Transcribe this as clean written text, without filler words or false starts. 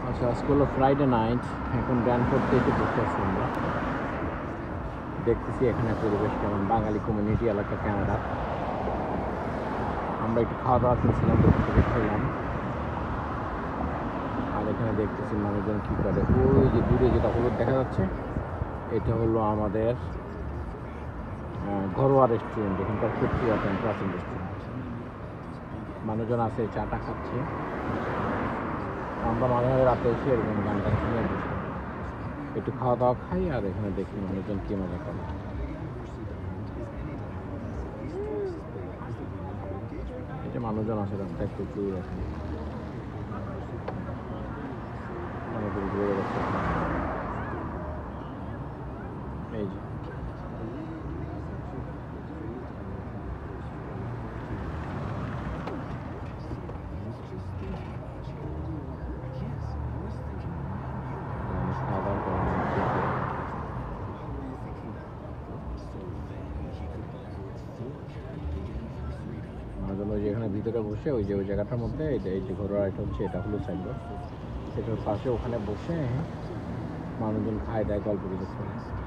আচ্ছা, আজকে হলো ফ্রাইডে নাইট। এখন ড্যানফোর্থ থেকে বসে আছি আমরা, দেখতেছি এখানে পরিবেশ কেমন। বাঙালি কমিউনিটি এলাকা ক্যানাডা। আমরা একটু খাওয়া দাওয়া করছিলাম, দোকান থেকে খেলাম। আর এখানে দেখতেছি মানুষজন কী করে। ওই যে দূরে যেটা হলুদ দেখা যাচ্ছে, এটা হলো আমাদের ঘরোয়া রেস্টুরেন্ট, এখানকার খুব পুরাতন প্রাচীন রেস্টুরেন্ট। মানুষজন আছে, চাটা খাচ্ছে। আমরা মাঝে মাঝে রাতে এসে এরকম গানটা শুনে বসে একটু খাওয়া দাওয়া খাই, আর এখানে দেখি মানুষজন কী মজা করে। এটা মানুষজন আছে রাস্তায় প্রচুর আছে, মানুষজন ঘুরে যাচ্ছে। এই যে খাওয়া দাওয়া করে মানুষজন ওই যে এখানে ভিতরে বসে ওই জায়গাটার মধ্যে এই যে ঘোরার এটা হচ্ছে, এটা হলো সাইডবোর্ড, সেটার পাশে ওখানে বসে মানুষজন খায় দায়, গল্প গুজব করে।